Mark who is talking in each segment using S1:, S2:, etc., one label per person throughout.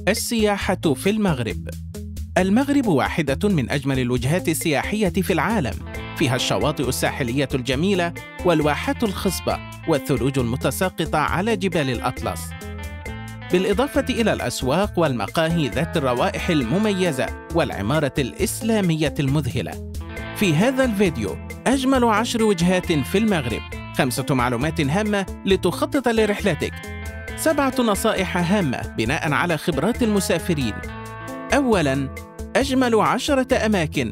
S1: السياحة في المغرب. المغرب واحدة من أجمل الوجهات السياحية في العالم، فيها الشواطئ الساحلية الجميلة والواحات الخصبة والثلوج المتساقطة على جبال الأطلس، بالإضافة إلى الأسواق والمقاهي ذات الروائح المميزة والعمارة الإسلامية المذهلة. في هذا الفيديو أجمل 10 وجهات في المغرب، 5 معلومات هامة لتخطط لرحلتك، 7 نصائح هامة بناء على خبرات المسافرين. أولاً، أجمل 10 أماكن.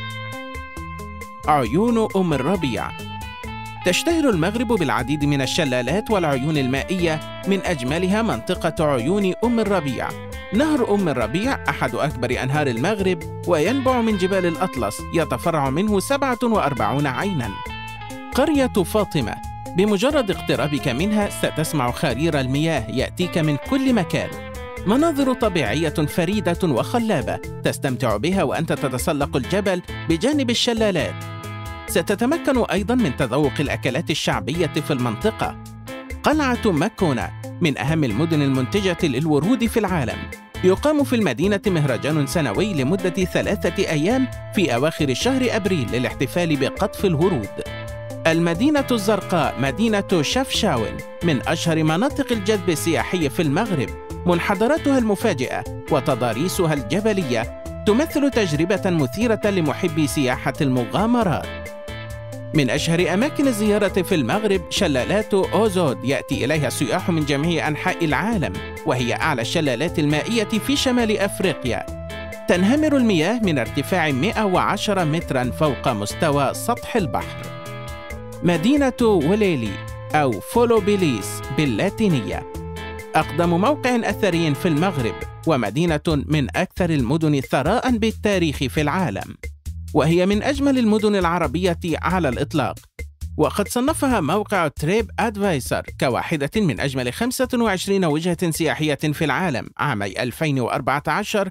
S1: عيون أم الربيع. تشتهر المغرب بالعديد من الشلالات والعيون المائية، من أجملها منطقة عيون أم الربيع. نهر أم الربيع أحد أكبر أنهار المغرب، وينبع من جبال الأطلس، يتفرع منه 47 عيناً. قرية فاطمة، بمجرد اقترابك منها ستسمع خرير المياه يأتيك من كل مكان. مناظر طبيعية فريدة وخلابة تستمتع بها وأنت تتسلق الجبل بجانب الشلالات. ستتمكن أيضاً من تذوق الأكلات الشعبية في المنطقة. قلعة مكونة، من أهم المدن المنتجة للورود في العالم. يقام في المدينة مهرجان سنوي لمدة 3 أيام في أواخر شهر أبريل للاحتفال بقطف الورود. المدينة الزرقاء، مدينة شفشاون، من أشهر مناطق الجذب السياحي في المغرب. منحدراتها المفاجئة وتضاريسها الجبلية تمثل تجربة مثيرة لمحبي سياحة المغامرات. من أشهر أماكن الزيارة في المغرب شلالات أوزود، يأتي إليها السياح من جميع أنحاء العالم، وهي أعلى الشلالات المائية في شمال أفريقيا. تنهمر المياه من ارتفاع 110 متراً فوق مستوى سطح البحر. مدينة وليلي أو فولوبيليس باللاتينية، أقدم موقع أثري في المغرب، ومدينة من أكثر المدن ثراء بالتاريخ في العالم، وهي من أجمل المدن العربية على الإطلاق، وقد صنفها موقع تريب أدفايسر كواحدة من أجمل 25 وجهة سياحية في العالم عامي 2014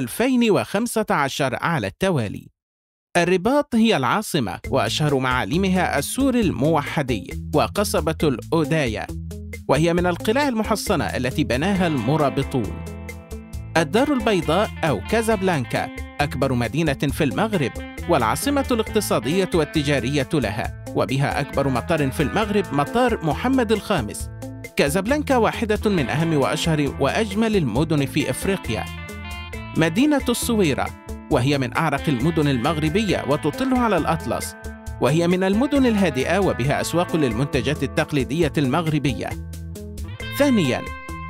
S1: و2015 على التوالي. الرباط هي العاصمة، وأشهر معالمها السور الموحدي وقصبة الأوداية، وهي من القلاع المحصنة التي بناها المرابطون. الدار البيضاء أو كازابلانكا، أكبر مدينة في المغرب والعاصمة الاقتصادية والتجارية لها، وبها أكبر مطار في المغرب، مطار محمد الخامس. كازابلانكا واحدة من أهم وأشهر وأجمل المدن في إفريقيا. مدينة الصويرة، وهي من أعرق المدن المغربية وتطل على الأطلس، وهي من المدن الهادئة وبها أسواق للمنتجات التقليدية المغربية. ثانياً،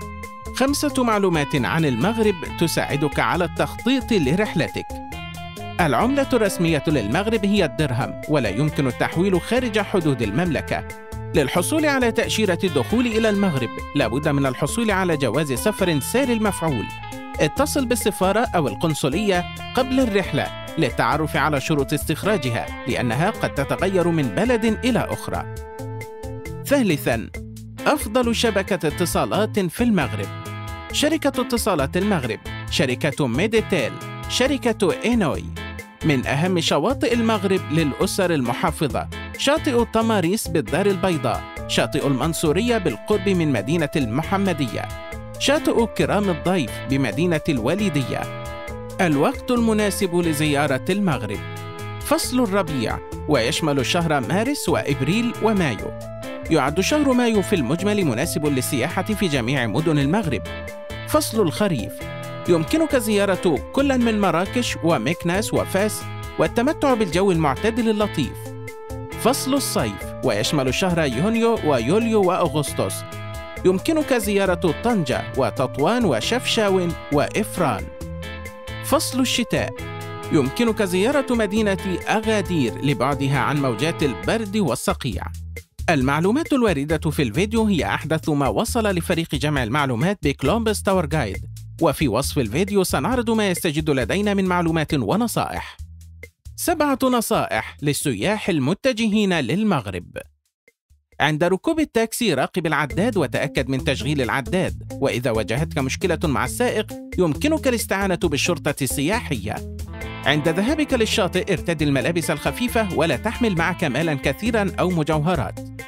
S1: 5 معلومات عن المغرب تساعدك على التخطيط لرحلتك. العملة الرسمية للمغرب هي الدرهم، ولا يمكن التحويل خارج حدود المملكة. للحصول على تأشيرة الدخول إلى المغرب لابد من الحصول على جواز سفر ساري المفعول. اتصل بالسفارة أو القنصلية قبل الرحلة للتعرف على شروط استخراجها، لأنها قد تتغير من بلد إلى أخرى. ثالثاً، أفضل شبكة اتصالات في المغرب. شركة اتصالات المغرب، شركة ميديتيل، شركة إينوي. من أهم شواطئ المغرب للأسر المحافظة، شاطئ طماريس بالدار البيضاء، شاطئ المنصورية بالقرب من مدينة المحمدية، شاطئ كرام الضيف بمدينة الوليدية. الوقت المناسب لزيارة المغرب: فصل الربيع، ويشمل شهر مارس وإبريل ومايو. يعد شهر مايو في المجمل مناسب للسياحة في جميع مدن المغرب. فصل الخريف، يمكنك زيارة كل من مراكش ومكناس وفاس والتمتع بالجو المعتدل اللطيف. فصل الصيف، ويشمل شهر يونيو ويوليو وأغسطس. يمكنك زيارة طنجة وتطوان وشفشاون وإفران. فصل الشتاء، يمكنك زيارة مدينة أغادير لبعدها عن موجات البرد والصقيع. المعلومات الواردة في الفيديو هي أحدث ما وصل لفريق جمع المعلومات بكولومبس تاور جايد، وفي وصف الفيديو سنعرض ما يستجد لدينا من معلومات ونصائح. 7 نصائح للسياح المتجهين للمغرب. عند ركوب التاكسي راقب العداد وتأكد من تشغيل العداد، وإذا واجهتك مشكلة مع السائق يمكنك الاستعانة بالشرطة السياحية. عند ذهابك للشاطئ ارتدي الملابس الخفيفة ولا تحمل معك مالا كثيرا أو مجوهرات.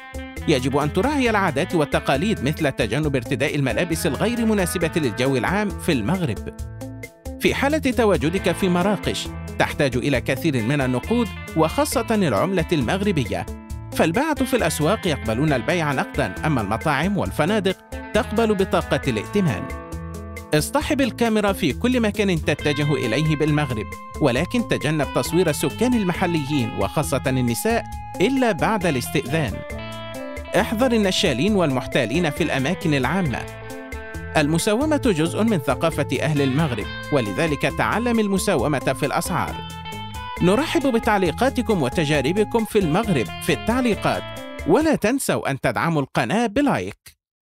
S1: يجب أن تراعي العادات والتقاليد مثل تجنب ارتداء الملابس الغير مناسبة للجو العام في المغرب. في حالة تواجدك في مراقش، تحتاج إلى كثير من النقود وخاصة العملة المغربية، فالباعة في الأسواق يقبلون البيع نقداً، أما المطاعم والفنادق تقبل بطاقة الائتمان. اصطحب الكاميرا في كل مكان تتجه إليه بالمغرب، ولكن تجنب تصوير السكان المحليين وخاصة النساء إلا بعد الاستئذان. احذر النشالين والمحتالين في الأماكن العامة. المساومة جزء من ثقافة أهل المغرب، ولذلك تعلم المساومة في الأسعار. نرحب بتعليقاتكم وتجاربكم في المغرب في التعليقات، ولا تنسوا أن تدعموا القناة بلايك.